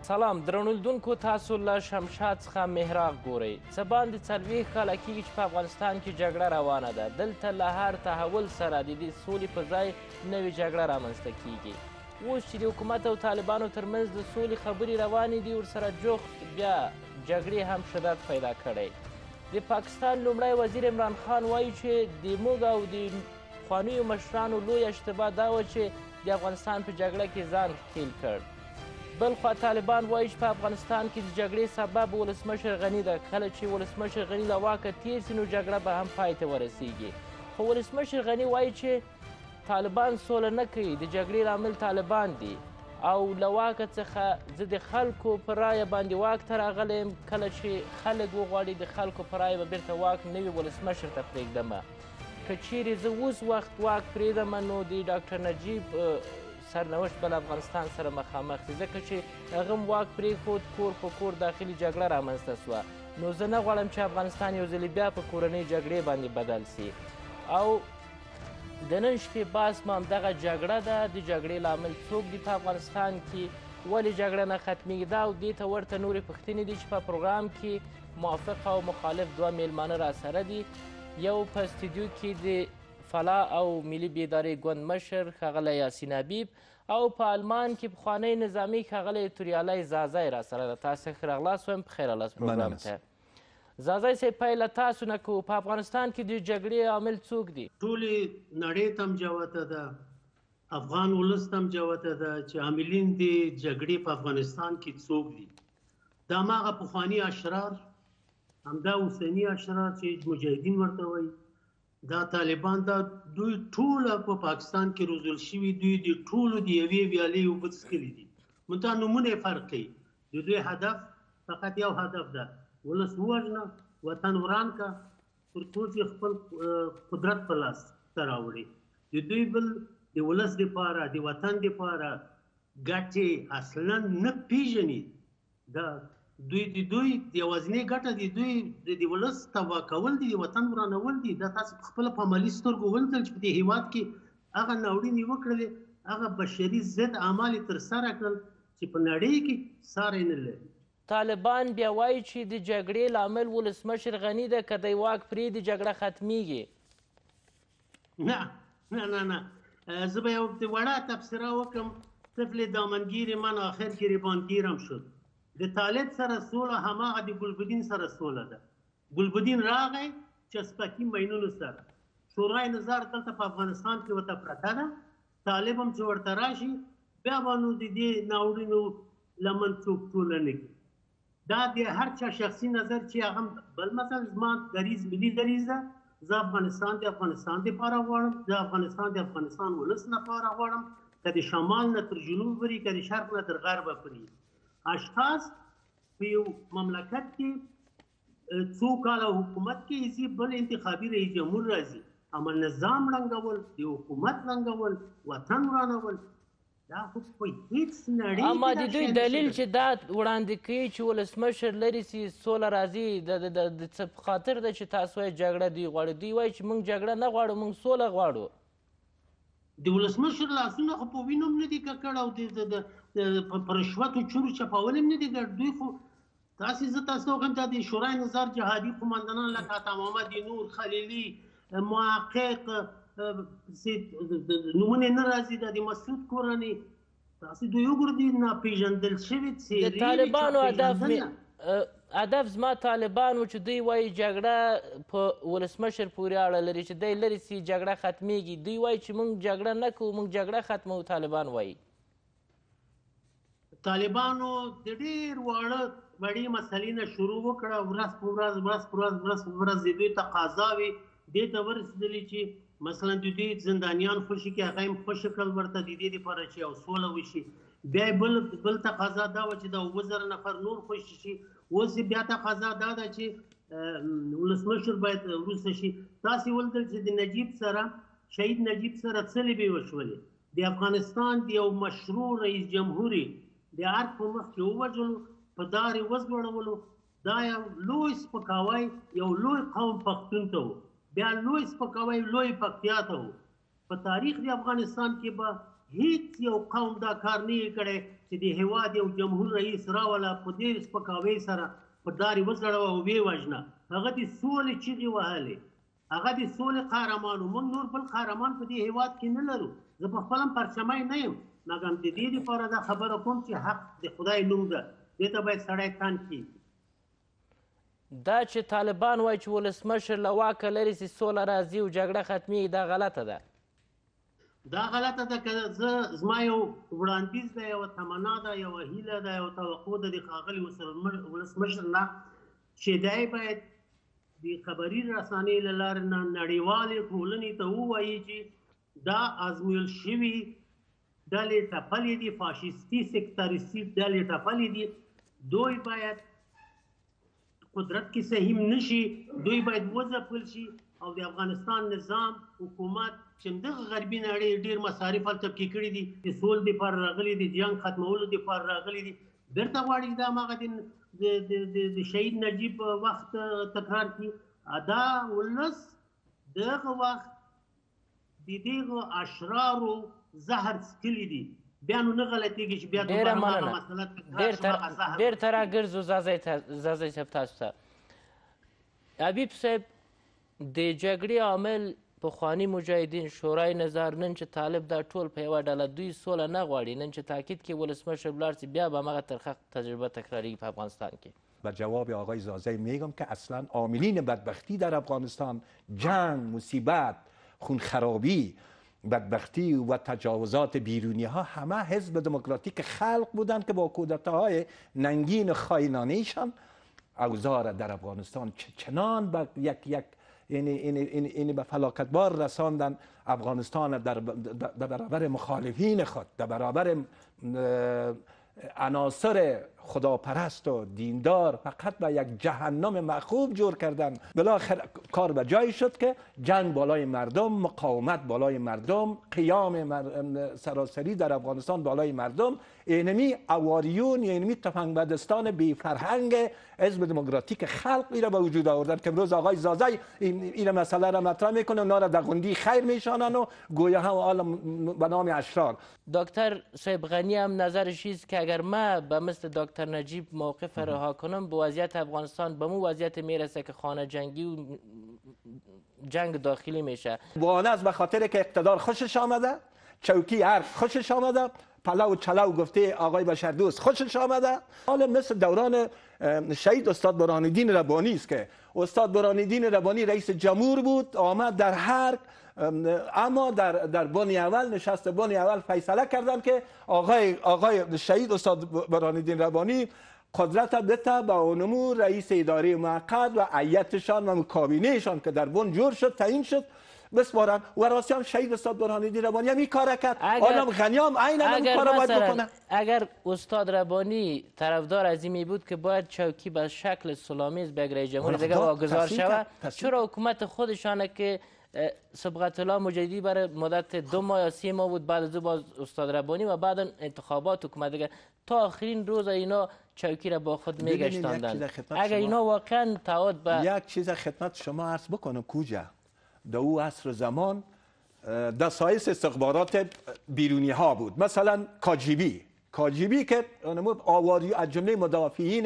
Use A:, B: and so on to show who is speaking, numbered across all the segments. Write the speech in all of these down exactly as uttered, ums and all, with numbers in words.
A: سلام درنو لیدونکو تاسو له شمشاد څخه محراق ګورئ څه باندې څلوېښت کاله کېږي چې په افغانستان کې جګړه روانه ده. دلته له هر تحول سره د دې سولې په ځای نوې جګړه رامنځته کېږي. اوس چې د حکومت او طالبانو ترمنځ د سولې خبرې روانې دي ورسره جوخت بیا جګړې هم شدت پیدا کړی. د پاکستان لومړی وزیر عمران خان وایي چې د موږ او د پخوانیو مشرانو لوی اشتباه دا وه چې د افغانستان په جګړه کې ځان ښکیل کړ. بل خوا طالبان وایي چې په افغانستان کې د جګړې سبب ولسمشر غني ده. کله چې ولسمشر غني له واکه تیر سي نو جګړه به هم پای ته ورسیږي. خو ولسمشر غني وایي چې طالبان سوله نه کوي، د جګړې لامل طالبان دي او له واکه څخه زه د خلکو په رایه باندې واک ته راغلی یم. کله چې خلک وغواړي د خلکو په رایه به بیرته واک نوي ولسمشر ته پرېږدمه. که چیرې زه اوس وخت واک پرېږدمه نو د ډاکټر نجیب سرنوشت بل افغانستان سره مخامخ دي، ځکه چې هغه هم واک پرېښود، کور په کور داخلي جګړه رامنځته سوه. نو زه نه غواړم چې افغانستان یو ځلې بیا په کورنۍ جګړې باندې بدل سي. او د نن شپې بحث مو همدغه جګړه ده. د جګړې لامل څوک دي په افغانستان کې، ولې جګړه نه ختمیږي؟ دا او دې ته ورته نورې پوښتنې دي چې په پروګرام کې موافق او مخالف دوه میلمانه راسره دي. یو په استودیو کې د فلاح او ملي بیدارۍ ګوند مشر ښاغلی یاسین حبیب او په آلمان کې پخوانی نظامي ښاغلی توریالی زازی راسره ده. تاسو ښه راغلاست، وایم پخیر راغلاست پروګرام ته. زازی صاحب پیل له تاسو نه کوو، په افغانستان کې د جګړې عامل څوک دي؟
B: ټولې نړۍ ته هم جوته ده، افغان ولس ته هم جوته ده چې عاملین د جګړې په افغانستان کې څوک دي. دا هماغه پخواني اشرار، همدا اوسني اشرار چې مجاهدین ورته وایي، دا طالبان، دا دوی ټوله په پاکستان کې روزل شوي، دوی د ټولو د یوې ویالې اوبه څښلي دي. منتها نومونه یې فرق کوي. د دوی هدف فقط یو هدف ده، ولس ووژنه، وطن وران که، تر څو چې خپل قدرت په لاس ته راوړي. د دوی بل د ولس دپاره، د وطن دپاره ګټې اصلا نه پیژني. دا دوی د دوی د یوازینۍ ګټه د دوی د ولس تباه کول دي، د وطن ورانول دي. دا تاسو په خپله په عملي سترګو ولیدل چې په دې هېواد کې هغه ناورینې وکړلې، هغه بشري ضد اعمال یې ترسره کړل چې په نړۍ کې ساری نه لري.
A: طالبان بیا وایي چې د جګړې لامل ولسمشر غني ده، که دی واک پرېږدي جګړه ختمیږي.
B: نه نه نه نه زه به یو وړه تبصره وکړم. طفل دامنگیر من آخر گریبانگیرم شد. د طالب سره سوله هماغه د ګلبدین سره سوله ده. ګلبدین راغی چسپکي مینونو سره، شورای نظار دلته په افغانستان کې ورته پرته ده. طالب هم چې ورته راشي بیا به نو د دې ناورینو لمن څوک ټوله نه کړي. دا د هر چا شخصي نظر چې هغه بل مثلا زما دریځ ملي دریځ ده. زه افغانستان د افغانستان دپاره غواړم، زه افغانستان د افغانستان ولس لپاره غواړم، که د شمال نه تر جنوب وري، که د شرق نه تر غربه پورې. اشخاص په یو مملکت کې څو کاله حکومت کې ځي، بل انتخابي رئیس جمهور راځي، اما نظام ړنګول، د حکومت ړنګول، وطن ورانول، دا خو په هېڅ نړۍ کې
A: اما د دوی دلیل چې دا وړاندې کوي چې ولسمشر لرې سي سوله راځي، د څه په خاطر ده چې تاسو وایئ جګړه دوی غواړي. دوی وایي چې موږ جګړه نه غواړو، موږ سوله غواړو.
B: د ولسمشر لاسونه خو په وینو هم نه دي ککړ او په رشوتو چورو چپاول هم نه دي ګډ. دوی خو تاسې زه تاسو ته وښیم دا د شورای نظار جهادي قماندانان لکه عطا محمد نور، خلیلي، محقق، نومونه نه راځي، دا د مسعود کورنۍ، تاسې دوی وګورئ ناپېژندل شوي څېرې.
A: د طالبانو هدف هدف زما طالبان و چې دوی وایي جګړه په ولسمشر پورې اړه لري، چې دی لرې سي جګړه ختمیږي. دوی وایي چې موږ جګړه نه کوو، موږ جګړه ختموو. طالبان وایي
B: طالبانو د ډېر واړه وړې مسلې نه شروع وکړه، ورځ په ورځ ورځ په ورځ ورځ په ورځ د دوی تقاضاوې دې ته ورسېدلې چې مثلا د دوی زندانیان خوشي کړي، هغه یې خوشي کړل ورته د دې دپاره چې یو سوله وشي. بیا یې بل بل تقاضا دا وه چې دا اووه زره نفر نور خوشي شي. اوس یې بیا تقاضا دا ده چې ولسمشر باید وروسته شي. تاسې ولیدل چې د نجیب سره، شهید نجیب سره څه لوبې وشولې. د افغانستان د یو مشروع رئیس جمهور د ارګ په مخ کې ووژلو، په دار یې وزګړولو. دا یو لوی سپکاوی یو لوی قوم پښتون ته و، بیا لوی سپکاوی لوی پکتیا ته و. په تاریخ د افغانستان کې به هیڅ یو قوم دا کار نه کړي چې د هیواد یو جمهور رئیس راوله په دې سپکاوي سره په داري وځړوه او ویې وژنه. هغه د سولې چیغې وهلې، هغه د سولې قهرمان و. موږ نور بل قهرمان په دې هیواد کې نه لرو. زه په خپل هم پرچمی نه یم، مګر د دې لپاره دا خبره کوم چې حق د خدای نوم ده، دې ته باید سړی تن کړي.
A: دا چې طالبان وایي چې ولسمشر له واکه لرې سي سوله راځي او جګړه ختمیږي، دا غلطه ده.
B: دا غلطه ده که زه زما یو وړاندیز ده، یوه تمنا ده، یوه هیله ده، یوه توقع ده د ښاغلي ولسمشر نه چې دی باید د خبري رسانۍ له لارې نه نړیوالې ټولنې ته ووایي چې دا ازمویل شوي ډلې ټپلې دي، فاشیستي سکتریستي ډلې ټپلې دي. دوی باید قدرت کې سهیم نشي، دوی باید وځپل شي او د افغانستان نظام حکومت چې دغه غربي نړۍ ډېر مصارف هلته پکې کړي دي، د سول دپاره راغلي دي، د جنګ ختمولو دپاره راغلي دي، بېرته غواړي چې دا هماغه د شهید نجیب وخت تکرار کړي. دا ولس دغه وخت د دغو اشرارو زهر څکلي دي، بیا نو نه غلطېږي چې بیا
A: ډېره
B: دوباره
A: مننه.
B: هغه مسله تکرار شي، هغه زهر.
A: بېرته راګرځو زازی صاحب تاسو ته. حبیب صاحب، د جګړې عامل پخواني مجاهدین شورای نظار نن چې طالب دا ټول په یوه ډله دوی سوله نه غواړي، نن چې تاکید کې ولسمشر ولاړ سي بیا به همغه ترخه تجربه تکراریږي په افغانستان کې.
C: و جواب آقای زازی میگم که اصلا عاملین بدبختی در افغانستان، جنگ، مصیبت، خونخرابی، بدبختی و تجاوزات بیرونی ها همه حزب دموکراتیک خلق بودند که با کودتاهای ننگین خائنانه‌شان اوضاع در افغانستان چنان به یک یک یعنی این به فلاکتبار رساندن افغانستان در برابر مخالفین خود، در برابر عناصر خداپرست و دیندار فقط به یک جهنم مخوب جور کردن. بالاخره کار به جایی شد که جنگ بالای مردم، مقاومت بالای مردم، قیام مر... سراسری در افغانستان بالای مردم، اینمی اواریون یا اینمی تفنگبدستان بی فرهنگ حزب دموکراتیک خلق ایره به وجود آوردن که امروز آقای زازی این, این مسئله را مطرح میکنه، اونا را در غندی خیر میشانن و گویا هم عالم به نام اشرار.
A: دکتر صاحب غنی هم نظرش است که اگر ما به مثل دکتر نجیب موقف رها کنم به وضعیت افغانستان به مو وضعیت میرسه که خانه جنگی و جنگ داخلی میشه.
C: وانه از به خاطر که اقتدار خوشش آمده، چوکی ارگ خوشش آمده، پلو چلو گفته آقای بشردوست خوشش آمده. حالا مثل دوران شهید استاد برهانالدین ربانی است که استاد برهانالدین ربانی رئیس جمهور بود، آمد در حرب، اما در در بنی اول نشست بنی اول فیصله کردن که آقای آقای شهید استاد برهانالدین ربانی قدرت بده به اونمو رئیس اداره موقت و هیئتشان و کابینهشان که در بن جور شد تعیین شد بسپارن و راستی هم شهید استاد برهانالدین ربانی هم این کار کرد. آدم غنیام عین این کارو باید بکنه.
A: اگر استاد ربانی طرفدار از این بود که باید چوکی به شکل سلامیز بگیره جمهوری دیگه واگذار شود، چرا حکومت خودشانه که سبقت الله مجددی برای مدت دو ماه یا سی ماه بود، بعد از باز استاد ربانی و بعد انتخابات حکومت دیگه تا آخرین روز اینا چوکی را با خود میگشتاندن. اگر اینا واقعا تعهد به
C: یک چیز خدمت شما عرض بکنم، کوجا در او عصر زمان دسایس استخبارات بیرونی ها بود، مثلا کاجیبی کاجیبی که آواری از جمله مدافعین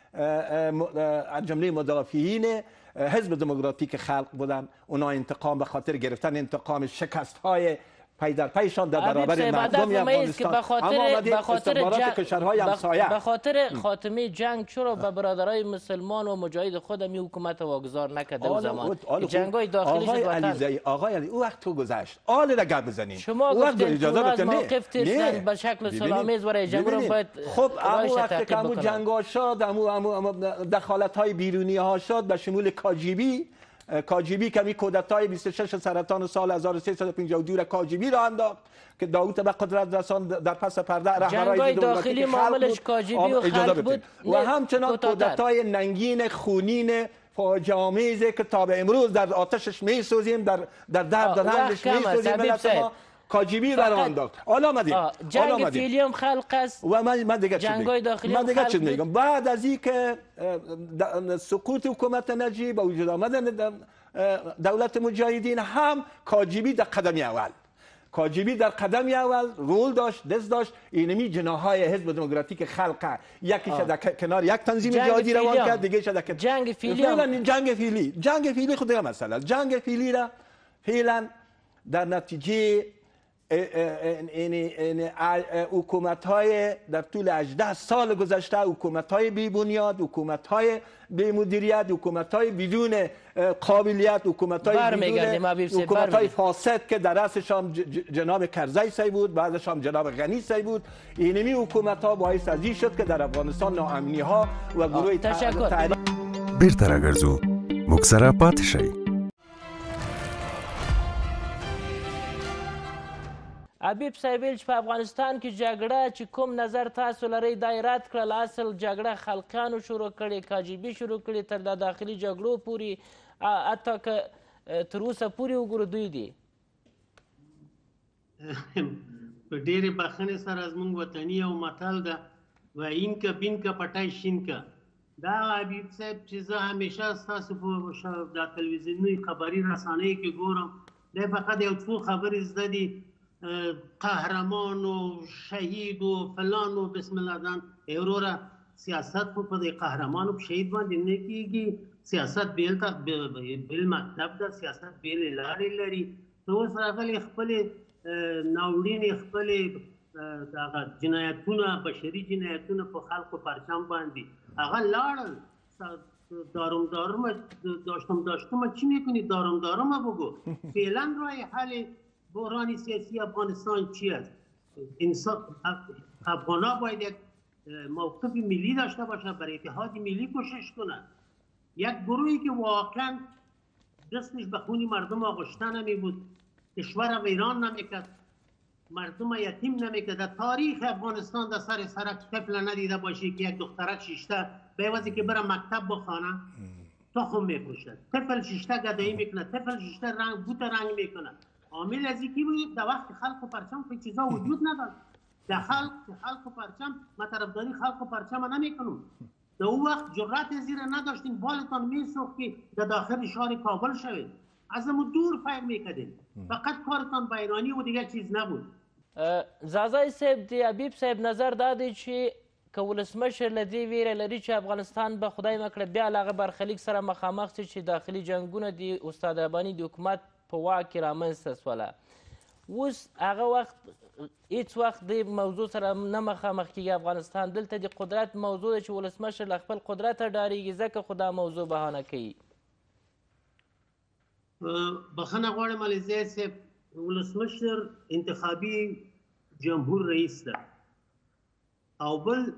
C: از جمله مدافعین حزب دموکراتیک خلق بودن، اونا انتقام به خاطر گرفتن انتقام شکست های پی در پیشان در برابر مردم افغانستان،
A: به خاطر به خاطر جنگ
C: کشورهای همسایه،
A: به خاطر خاتمه جنگ چرا به برادرای مسلمان و مجاهد خود می حکومت واگذار نکرده اون زمان جنگای داخلی شد.
C: آقای علیزی آقای علی او وقت تو گذشت آل را گپ بزنید،
A: شما گفتید تو از موقف ترسن به شکل سلامیز برای جمهور باید
C: خب اما وقتی که همون جنگا شد، همون دخالت های بیرونی ها شد به شمول کاجیبی کاجیبی که می کودتای بیست و شش سرطان سال هزار و سیصد و پنجاه و دو را کاجیبی را انداخت که داوود به قدرت رسان در پس پرده
A: رهبرای داخلی معاملش کاجیبی و خلق بود
C: و همچنان کودتای ننگین خونین فاجعه آمیزی که تا به امروز در آتشش می سوزیم، در در درد رنجش می سوزیم ملت ما کاجیبی را انداخت. حالا آمدیم
A: جنگ فعلیام خلق است
C: و من من دیگه
A: جنگای داخلی
C: من دیگه چی میگم، بعد از اینکه سقوط حکومت نجیب و وجود آمدن دولت مجاهدین هم کاجیبی در قدم اول کاجبی در قدم اول رول داشت، دست داشت. اینمی جناحهای حزب دموکراتیک خلق یکیش در کنار یک تنظیم جهادی روان کرد، دیگه شده که
A: جنگ فیلی
C: فعلا جنگ فیلی جنگ فیلی خود دیگه مسئله است. جنگ فیلی را فعلا در نتیجه این حکومت های در طول هجده سال گذشته، حکومت های بی بنیاد، حکومت های بی مدیریت، حکومت های بدون قابلیت، حکومت های بدون حکومت های فاسد که در رأسش هم جناب کرزی سی بود، بعدش هم جناب غنی سی بود. اینمی حکومت ها باعث از این شد که در افغانستان ناامنی ها و گروه
A: تشکر.
D: بیرته راگرځو موږ سره پاتې شئ.
A: حبیب صاحب چې په افغانستان کې جګړه چې کوم نظر تاسو لرئ دا یې رد کړل، اصل جګړه خلقیانو شروع کړې، کاجبي شروع کړې، تر د داخلي جګړو پورې حتی که تر اوسه پورې وګورو دوی دي.
B: په ډېرې بخښنې سره زموږ وطني یو متل ده و این که بین که پټی شین که. دا حبیب صاحب چې زه همیشه ستاسو په د تلویزیوني خبري رسانیو کې ګورم، دی فقط یو څو خبرې زده دي، قهرمان و شهید و فلان و بسم الله دان. وروره سیاست خو په دې قهرمان او شهید باندې نه کېږي. سیاست بیل ته بیل مکتب ده، سیاست بیلې لارې لري. ته اوس راغلې خپلې ناورینې خپلې دغه جنایتونه، بشري جنایتونه په خلکو پرچم باندې هغه لاړل. دارم دارم داشتم داشتم چی میکنی؟ دارم دارم بگو. فعلا راه حل بحران سیاسی افغانستان چی است؟ افغانا باید یک موقف ملی داشته باشه، برای اتحاد ملی کوشش کنه. یک گروهی که واقعا دستش به خون مردم آغشته نمی بود، کشور ویران نمیکرد، مردم یتیم نمیکرد. در تاریخ افغانستان در سر سرک طفل ندیده باشی که یک دخترک شیشته به عوضی که بره مکتب بخوانه تخم میکشه. طفل شیشته گدایی میکنه، طفل شیشته رنگ بوت رنگ میکنه. عامل از اینکه بود در وقت خلق و پرچم که چیزا وجود نداشت. در خلق خلق و پرچم ما طرفداری خلق و پرچم نمیکنم. در اون وقت جرأت زیر نداشتین، بالتان میسوخت که در داخل شهر کابل شوید، از اون دور فکر میکردین، فقط کارتان بیرانی و دیگه چیز نبود.
A: زازای صاحب دی حبیب صاحب نظر دادی چې که ولسمشر له دې ویره لري چې افغانستان به خدای مکړه بیا له هغه برخلیک سره مخامخ شي چې داخلي جنګونه د استاد رباني د حکومت په واک کې رامنځته سوله. اوس هغه وخت هیڅ وخت د موضوع سره نه مخامخ کیږي افغانستان. دلته د قدرت موضوع ده چې ولسمشر له خپل قدرته ډارېږي، ځکه خو دا موضوع بهانه کوي.
B: بخښنه غواړم علیزی صاحب، ولسمشر انتخابي جمهور رئیس ده او بل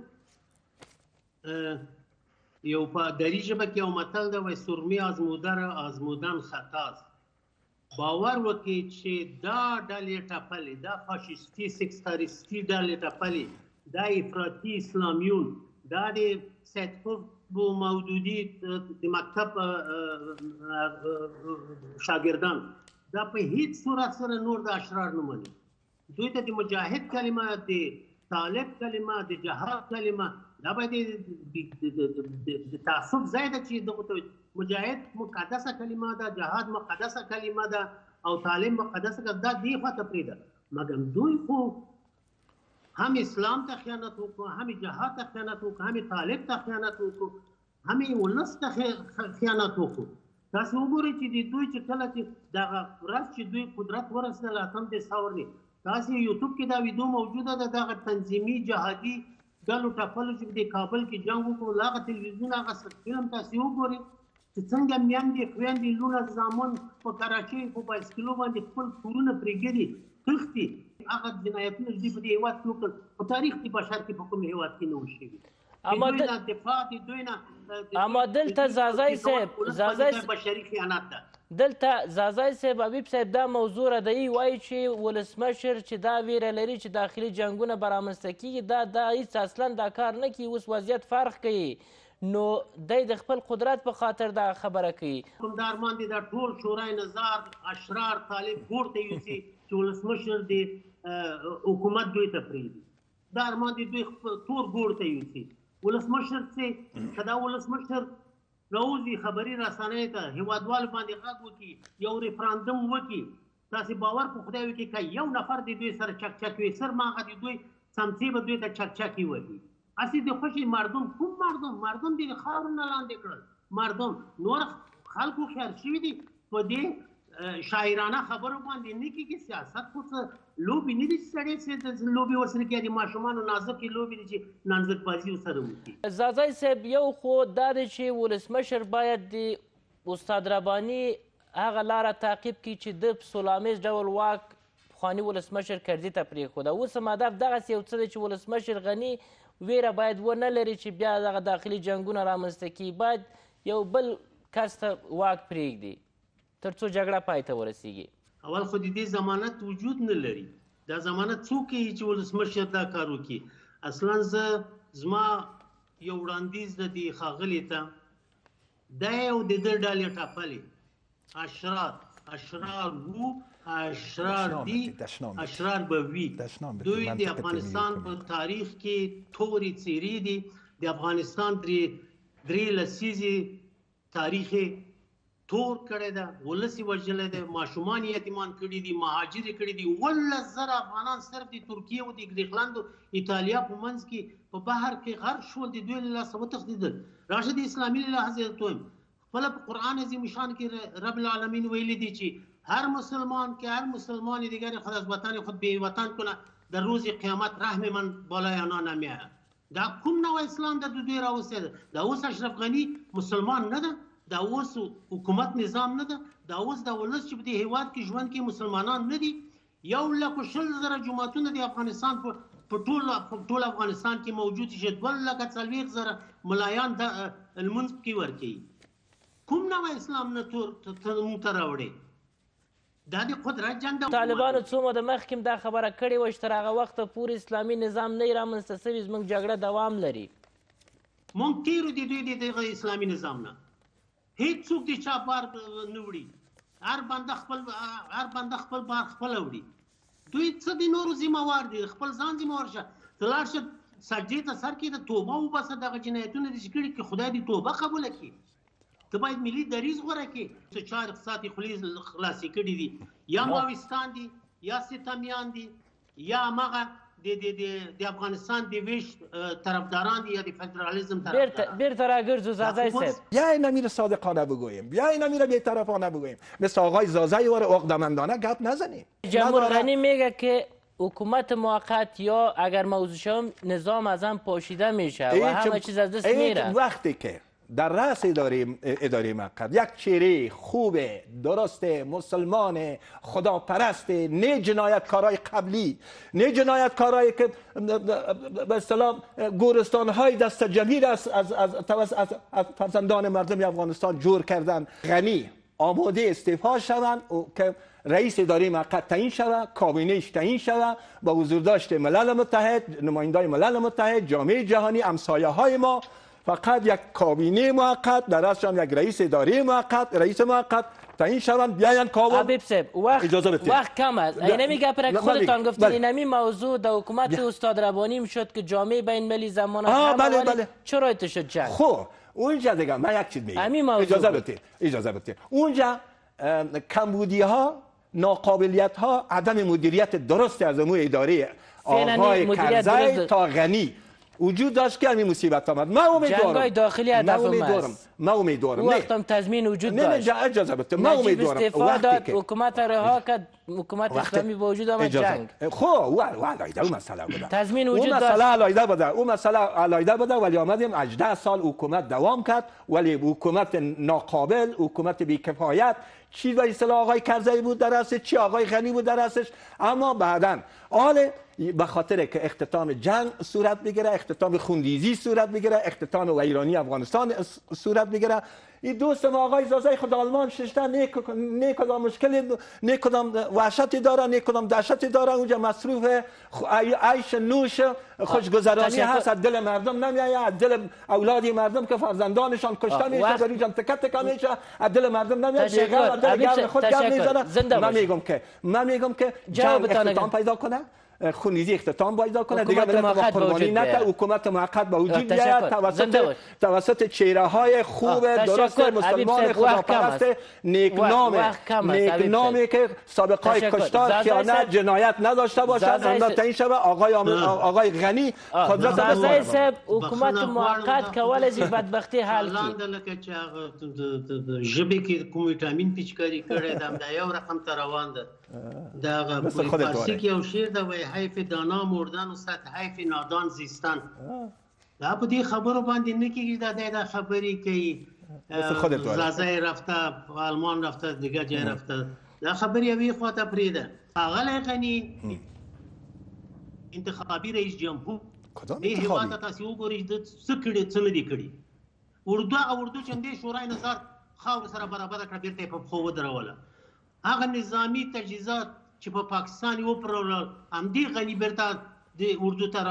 B: یو په دری ژبه کې یو متل ده وایي سرمې آزموده آزمودن خطاست. باور وکړئ چې دا ډلې ټپلې، دا فاشیستي سکتاریستي ډلې ټپلې، دا افراطي اسلامیون، دا د سید قطب مودودي د مکتب شاګردان، دا په هیڅ صورت سره نور د اشرار نه مني. دوی ته د مجاهد کلمه، د طالب کلمه، د جهاد کلمه، دا باید د تعصب ځای ده چې دغه ته مجاهد مقدسه کلمه ده، جهاد مقدسه کلمه ده او طالب مقدسه کلمه ده، دې خواته پرېږده. مګر دوی خو هم اسلام ته خیانت وکړو، هم جهاد ته خیانت وکړو، هم طالب ته خیانت وکړو، هم ولس ته خیانت وکړو. تاسو وګورئ چې د دوی چې کله چې دغه ورځ چې دوی قدرت ورسېدل اتم دسمبر دی، تاسو یوټیوب کې دا ویډیو موجوده ده، دغه تنظیمي جهادي ډلو ټپلو چې د کابل کې جنګ وکړو، هغه تلویزیون هغه فلم تاسو وګورئ چې څنګه میندې خویندې لوڼه زامن په کراچۍ په بایسکلو باندې خپل کورونه پرېږدي، تښتي. هغه جنایتونه چې دوی په دې هېواد کې وکړل په تاریخ د بشر کې په کوم هېواد کې نه وو شوي.
A: اما دلته زازای صاحب
B: بشري خیانت ده.
A: دلته زازای صاحب حبیب صاحب دا موضوع ردیي وایي چې ولسمشر چې دا ویره لري چې داخلي جنګونه به رامنځته کېږي، دا دا هېڅ اصلا دا کار نه کوي. اوس وضعیت فرق کوي، نو دی د خپل قدرت په خاطر دا خبره کوي.
B: دا ارمان دی دا ټول شورای نظار اشرار طالب ګور ته یوسي چې ولسمشر د حکومت دوی ته پرېږدي. دا ارمان دی دوی تور ګور ته یوسي. ولسمشر چې که دا ولسمشر راوځي خبري رسنیو ته هېوادوالو باندې غږ وکړي، یو ریفرانډم وکړي تاسې باور په خدای وکړئ که یو نفر د دوی سره چکچک وي سر ماغه د دوی څمڅې به دوی ته چکچکې وهي هسې د خوشي مردم کوم مردم مردم دې د خاورو نه لاندې کړل مردم نور خلکو خیال شوي دي په دې شاعرانه خبرو باندې نه کېږي سیاست خو څه لوبې نه دي چې سړی چې لوبې ورسره کوي د ماشومانو نازکې لوبې دي چې نانځکبازي ورسره وکړي.
A: زازی صاحب یو خو دا دی چې ولسمشر باید د استاد رباني هغه لاره تعقیب کړي چې د په سولامیز ډول واک پخواني ولسمشر کرزي ته پرېښوده. اوس هم هدف دغسې یو څه دی چې ولسمشر غني ویره باید ونه لري چې بیا دغه داخلي جنګونه رامنځته کړي باید یو بل کس ته واک پرېږدي تر څو جګړه پای ته ورسیږي.
B: اول خو د دې ضمانت وجود نه لري دا ضمانت څوک کوي چې ولسمشر دا کار وکړي. اصلا زه زما یو وړاندیز د دې ښاغلي ته دا یو د ده ډلې ټاپلې اشرار اشرار وو اشرار دي اشرار به وي دوی د افغانستان په تاریخ کې تورې څیرې دي د افغانستان درې لسیزې تاریخ تور کړی ده ولس یې وژلی دی ماشومان یې یتیمان کړي دي مهاجر یې کړي دي اوولس زره افغانان صرف د ترکیې او د ګریکلند او ایټالیا په منځ کې په بحر کې غرق شول د دوی له لاسه وتښتېدل. راشه د اسلامي له لحاظه درته وایم خپله په قرآن عظیم شان کې رب العالمین ویلی دی چې هر مسلمان که هر مسلمان دیگر خود از وطن خود بی وطن کنه در روز قیامت رحم من بالای آنها نمیآید. دا کوم نوع اسلام د دوی راوستلی ده دا اوس اشرف غني مسلمان نه ده دا اوس حکومت نظام نه ده دا اوس د ولس چې په دې هیواد کې ژوند کې مسلمانان نه دي یو لک و شل زره جوماتونه د افغانستان په ټول افغانستان کې موجود چې دوه لکه څلوېښت زره ملایان لمونځ پکې ورکوي. کوم نوع اسلام نه موږ ته راوړی دا د قدرت جنګ د
A: طالبانو څو موده مخکې دا خبره کړې وه چې تر هغه وخته پورې اسلامي نظام نه وي رامنځته سوي زموږ جګړه دوام لري.
B: موږ تېرو د دوی د دغه اسلامي نظام نه هېڅوک د چا بار نه وړي هر بنده خپل هر بنده خپل بار خپله وړي دوی څه د نورو ذمهوار دي خپل ځان ذمهوار شه ته لاړ شه سجدې ته سر کېږده توبه وباسه دغه جنایتونه دې چې کړي که خدای دې توبه قبوله کړي ته باید ملي دریځ غوره کړې څه چا اقتصادي خولې خلاصې کړي دي یا ماویستان دي یا ستمیان دي یا هماغه د افغانستان د ویش طرفداران دي یا د فدرالیزم طرفداران.
A: بیرته راگرزو زازی صاحب
C: بیاین امیر صادقانه بگوییم بیاین امیر بی‌طرفانه بگوییم مثل آقای زازی و عقدمندانه گپ نزنیم.
A: جمهور غنی میگه که حکومت موقت یا اگر موضوع شم نظام از هم پاشیده میشه و همه چیز از دست میره.
C: وقتی که در رأس اداره اداره موقت یک چهره خوب درست مسلمان خداپرست نه جنایتکارای قبلی نه جنایتکارایی که به اصطلاح گورستان‌های دست جمعی از از از از فرزندان مردم افغانستان جور کردن غنی آماده استعفا شوند که رئیس اداره موقت تعیین شود کابینه‌اش تعیین شود با حضور داشت ملل متحد نمایندای ملل متحد جامعه جهانی همسایه‌های ما فقط یک کابینه موقت در اصل یک رئیس اداره موقت رئیس موقت تعیین شوند بیاین کابل.
A: حبیب صاحب وقت وقت کم است اینه میگه پر خودتان گفتین اینمی موضوع در حکومت استاد ربانی میشد که جامعه بین المللی زمان
C: ها بله بله
A: چرا ات شد جنگ.
C: خب اونجا دیگه من یک چیز میگم اجازه بدید اجازه بدید اونجا کمبودی ها ناقابلیت ها عدم مدیریت درست از امور اداره آقای کرزی تا غنی وجود داشت که همین مصیبت آمد. من امیدوارم
A: جنگای داخلی هدف
C: امیدوارم من امیدوارم
A: وقت هم تضمین وجود داشت.
C: نه نه اجازه بده من امیدوارم
A: وقتی که حکومت رها کرد حکومت اسلامی به وجود آمد جنگ.
C: خب و علیده اون مسئله بوده
A: تضمین وجود داشت.
C: اون مسئله علیده بوده اون مسئله علیده بوده ولی آمدیم هجده سال حکومت دوام کرد ولی حکومت ناقابل حکومت بی‌کفایت چی به اصطلاح آقای کرزی بود در اصلش چی آقای غنی بود در اصلش اما بعداً حال به خاطر که اختتام جنگ صورت بگیره اختتام خونریزی صورت بگیره اختتام ویرانی افغانستان صورت بگیره این دوست ما آقای زازی خود آلمان ششته نه کدام مشکلی نه کدام وحشتی داره نه کدام دهشتی داره اونجا مصروف عیش نوش خوشگذرانی هست از دل مردم نمیآید دل اولادی مردم که فرزندانشان کشته میشه در اینجا تکه تکه میشه از دل مردم نمیآید دیگر دل گرم خود گرم میزنه من میگم که من میگم که جنگ اختتام پیدا کنه خونریزی اختتام باید کنه،
A: حکومت
C: دیگه ملت
A: موقت
C: با قربانی
A: وجود
C: نده،
A: بیاید.
C: حکومت موقت به وجود
A: تشکر.
C: بیاید
A: زنده
C: توسط
A: باش.
C: توسط چهره های خوب
A: آه،
C: درست
A: تشکر. حبیب
C: مسلمان
A: صاحب، وقت کم
C: خداپرست
A: است.
C: نیکنام
A: وقت کم است، حبیب
C: نیکنامی که سابقه های
A: تشکر.
C: کشتار
A: زازای
C: خیانت
A: صاحب-
C: جنایت نداشته باشد،
A: زازای
C: اما
A: صاحب-
C: تعیین شود آقای عامل- آقای غنی قدرت
A: زازای
C: بسپاره.
A: صاحب حکومت
B: بخښنه
A: موقت
B: غواړم،
A: کولای شي بدبختي حل کړي.
B: لاندې لکه چې هغه د- د- د- د ژبې کې کوم ویټامین پیچکاري کړی ده همدا یو رقم ته روان ده. د هغه
C: مثل
B: په
C: خودت
B: فارسي
C: وایي.
B: کې یو شعر ده وایي حیف دانا مردن و صد حیف نادان زیستن. دا په دې خبرو باندې نه کېږي، دا دی دا خبرې کوي
C: مثل خودت وایي.
B: زازای رفته آلمان رفته دیگه جای رفته، دا خبرې یوې خوا ته پرېږده. ښاغلی غني انتخابي رئیس جمهور
C: کدام
B: دې هېواد
C: انتخابي؟
B: ته تاسې وګورئ د څه کړي څه نه دي کړي. اردو هغه اردو چې همدې شورای نظار خاورو سره برابره کړه بېرته یې په پښو ودروله. هغه نظامي تجهیزات چې په پاکستان یې وپلورل همدې غني بېرته د اردو ته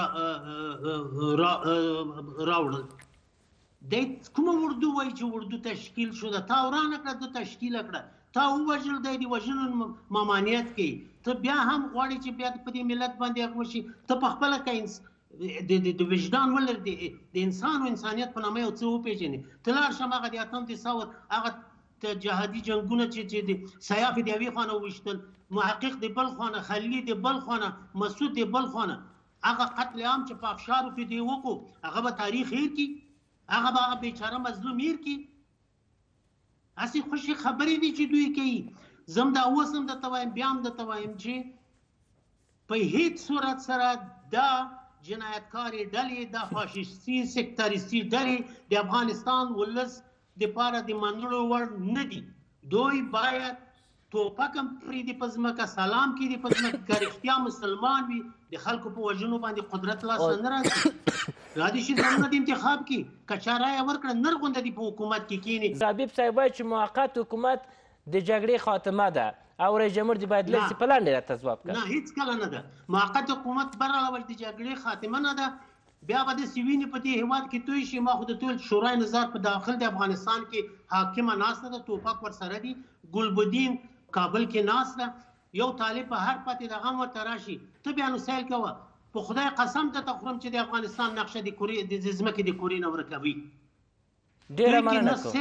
B: راوړل. دی کومه اردو وایي چې اردو تشکیل شو ده؟ تا ورانه کړه، ده تشکیله کړه، تا ووژل، دی د وژنو ممانعت کوي. ته بیا هم غواړې چې بیا په دې ملت باندې هغه وشي. ته پخپله که د وجدان ولرې، د انسان او انسانیت په نامه یو څه وپېژنې. ته لاړ شم هغه د اتم تصور هغه جهادي جنګونه چې د سیاف د یوې خوا نه وویشتل، محقق د بل خوا نه، خلیلي د بل خوا نه، مسعود د بل خوا نه، هغه قتل عام چې په افشارو کې دی وکړو هغه به تاریخ هیر کړي، هغه به هغه بیچاره مظلوم هیر کړي. هسې خوشې خبرې دي چې دوی کوي. زه هم دا اوس هم درته وایم، بیا هم درته وایم چې په هیڅ صورت سره دا جنایتکارې ډلې، دا فاشیستي سکتریستي ډلې د افغانستان ولس دپاره د منلو وړ نه دي. دوی باید توپک هم پرېږدي په ځمکه، سلام کړي په ځمکه، که رښتیا مسلمان وي د خلکو په وژنو باندې قدرت لاسته نه راځي. راځي چې ځانونه د انتخاب کړي، که چا رایه ورکړه نر غونده دي په حکومت کې کښېني.
A: حبیب صاحب وایي چې موقت حکومت د جګړې خاتمه ده او رئیس جمهور دې باید لږ څه په لنډې راته ځواب کړي.
B: نه هیڅ کله نه ده. موقت حکومت برعلاوه د جګړې خاتمه نه ده. بیا به داسې وینې په دې هېواد کې توی شي. ما خو د ټول شورای نظار په داخل د افغانستان کې حاکمه ناسته ده، توپک ورسره دي، ګلبدین کابل کې ناست ده، یو طالب په هر پاتې د غم ورته راشي. ته بیا نو سیل کوه، په خدای قسم درته خورم چې د افغانستان نقشه د ځمکې د کورې نه ورکوي.
A: ډېره
B: دوی کې
A: مننه
B: نه
A: کوم.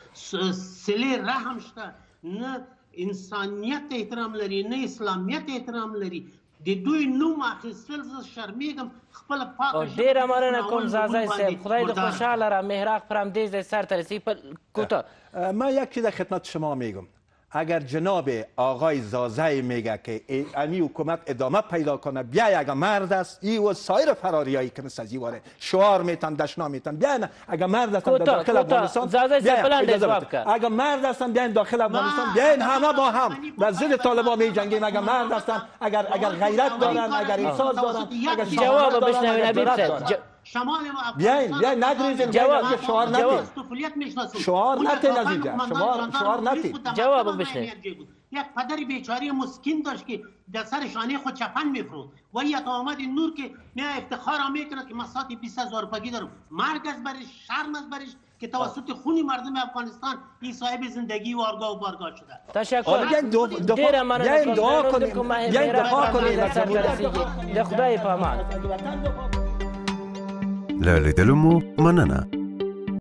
B: صلې رحم شته، نه انسانیت احترام لري، نه اسلامیت احترام لري. د دوی نوم اخیستل زه شرمېږم. خپله پاکه
A: ډېره مننه کوم زازای صاحب، خدای دې خوشحاله را. مهراق پر همدې ځای سر ته رسید. کوتاه
C: من یک چیز خدمت شما میگم. اگر جناب آقای زازای میگه که این حکومت ادامه پیدا کنه، بیا اگر مرد است، ای و سایر فراریایی که مثل زیواره شعار میتن، دشنا میتن، بیاین اگر مرد هستن در داخل افغانستان، اگر مرد هستن بیاین داخل افغانستان، بیاین همه با هم و ضد طالبان میجنگیم. اگر مرد هستن، اگر اگر غیرت دارن، اگر احساس دارن، اگر
A: جواب بشنوین حبیب صاحب.
B: شمال
C: بیاین بیاین نگریزیم، جواب شعار نتین، شعار نتین از اینجا، شعار شعار نتین.
A: جواب بشنوین.
B: یک پدر بیچاره مسکین داشت که در سر شانه خود چپن میفروخت و یک آمد نور که می افتخار میکنه که من ساعت بیست هزار روپیه دارم. مرگ از برش، شرم از برش که توسط خونی مردم افغانستان این صاحب زندگی و آرگاه و بارگاه شده.
A: تشکر. ډیره مننه.
C: بیاین دعا کنیم، بیاین دعا کنیم.
A: د خدای په امان.
D: له لیدلو مو مننه.